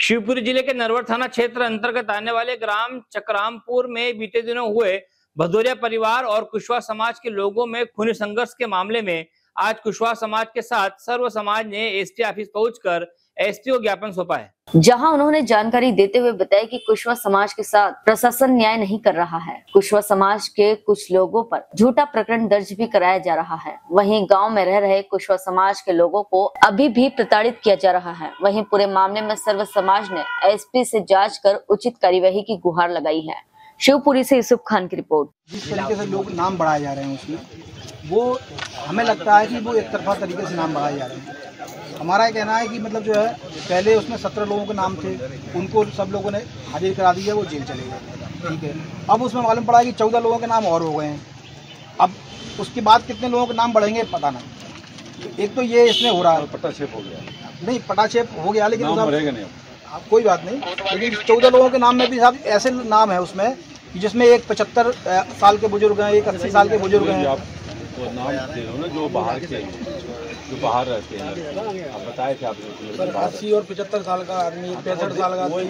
शिवपुरी जिले के नरवर थाना क्षेत्र अंतर्गत आने वाले ग्राम चक्रामपुर में बीते दिनों हुए भदौरिया परिवार और कुशवाहा समाज के लोगों में खूनी संघर्ष के मामले में आज कुशवाहा समाज के साथ सर्व समाज ने एसटी ऑफिस पहुंचकर एसटी को ज्ञापन सौंपा है, जहां उन्होंने जानकारी देते हुए बताया कि कुशवाहा समाज के साथ प्रशासन न्याय नहीं कर रहा है। कुशवाहा समाज के कुछ लोगों पर झूठा प्रकरण दर्ज भी कराया जा रहा है। वहीं गांव में रह रहे कुशवाहा समाज के लोगों को अभी भी प्रताड़ित किया जा रहा है। वहीं पूरे मामले में सर्व समाज ने एसपी से जांच कर उचित कार्यवाही की गुहार लगाई है। शिवपुरी से यूसुफ खान की रिपोर्ट। जिस तरीके से लोग नाम बढ़ाए जा रहे हैं उसमें, वो हमें लगता है कि वो एक तरफा तरीके से नाम बढ़ाए जा रहे हैं। हमारा ये कहना है कि मतलब जो है, पहले उसमें 17 लोगों के नाम थे, उनको सब लोगों ने हाजिर करा दिया, वो जेल चले गए, ठीक है। अब उसमें मालूम पड़ा कि 14 लोगों के नाम और हो गए हैं। अब उसके बाद कितने लोगों के नाम बढ़ेंगे पता नहीं। एक तो ये इसमें हो रहा है, पटाक्षेप हो गया, नहीं पटाक्षेप हो गया, लेकिन नहीं, कोई बात नहीं। लेकिन 14 लोगों के नाम में भी साहब ऐसे नाम है उसमें जिसमें एक 75 साल के बुजुर्ग हैं, एक 80 साल के बुजुर्ग हैं। तो नाम दे दो ना जो बाहर के, जो बाहर रहते हैं। आप बताए थे आपने 80 और 75 साल का आदमी, 65 साल का आदमी,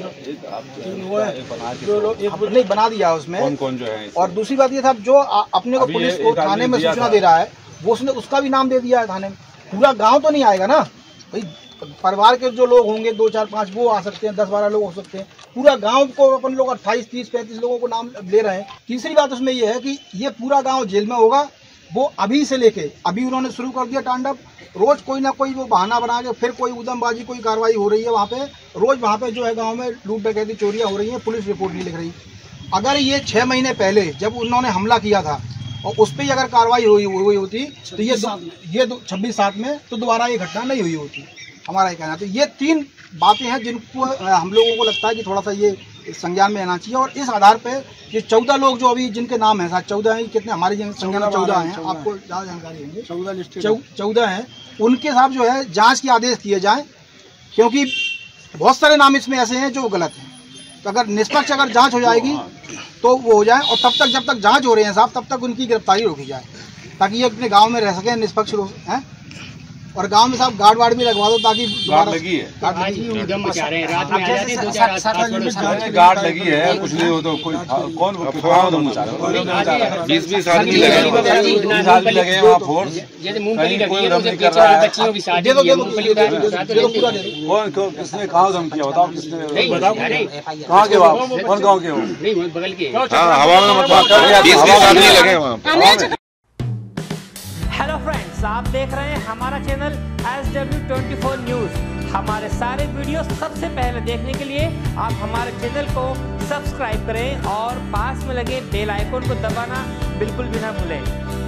वो है जो लोग नहीं बना दिया उसमें। कौन कौन जो है। और दूसरी बात ये साहब, जो अपने को पुलिस को थाने में सूचना दे रहा है, वो उसने उसका भी नाम दे दिया है थाने में। पूरा गाँव तो नहीं आएगा ना भाई, परिवार के जो लोग होंगे 2, 4, 5 वो आ सकते हैं, 10, 12 लोग हो सकते हैं। पूरा गांव को अपन लोग 28, 30, 35 लोगों को नाम ले रहे हैं। तीसरी बात उसमें ये है कि ये पूरा गांव जेल में होगा। वो अभी से लेके अभी उन्होंने शुरू कर दिया तांडव। रोज कोई ना कोई वो बहाना बना के फिर कोई उदमबाजी, कोई कार्रवाई हो रही है वहाँ पे। रोज वहाँ पे जो है गाँव में लूट डकैती, चोरियाँ हो रही हैं, पुलिस रिपोर्ट नहीं लिख रही। अगर ये 6 महीने पहले जब उन्होंने हमला किया था और उस पर अगर कार्रवाई हुई होती तो ये 26/7 में तो दोबारा ये घटना नहीं हुई होती, हमारा ये कहना। तो ये 3 बातें हैं जिनको हम लोगों को लगता है कि थोड़ा सा ये संज्ञान में आना चाहिए। और इस आधार पे ये 14 लोग जो अभी जिनके नाम हैं, 14 हैं, कितने हमारे संज्ञान में 14 हैं, आपको ज़्यादा जानकारी होंगे, 14 हैं, उनके साथ जो है जांच के आदेश दिए जाएं, क्योंकि बहुत सारे नाम इसमें ऐसे हैं जो गलत हैं। तो अगर निष्पक्ष अगर जाँच हो जाएगी तो वो हो जाए, और तब तक जब तक जाँच हो रही है साहब, तब तक उनकी गिरफ्तारी रोकी जाए, ताकि ये अपने गाँव में रह सकें निष्पक्ष रूप से। और गांव में साहब गार्ड वार्ड भी लगवा दो, ताकि गार्ड लगी है, गार्ड लगी है, कुछ नहीं हो तो कोई कौन 20-20 आदमी लगे हैं वहाँ फोर्स, कोई उधम नहीं कर रहा है। कौन किसने कहाँ उधम किया बताओ, किसने बताओ, कहाँ के बाप, कौन गाँव के हो, बगल के हवा में मत बात कर, 20-20 आदमी लगे वहाँ। हेलो फ्रेंड्स, आप देख रहे हैं हमारा चैनल SW24 न्यूज। हमारे सारे वीडियो सबसे पहले देखने के लिए आप हमारे चैनल को सब्सक्राइब करें और पास में लगे बेल आइकन को दबाना बिल्कुल भी ना भूलें।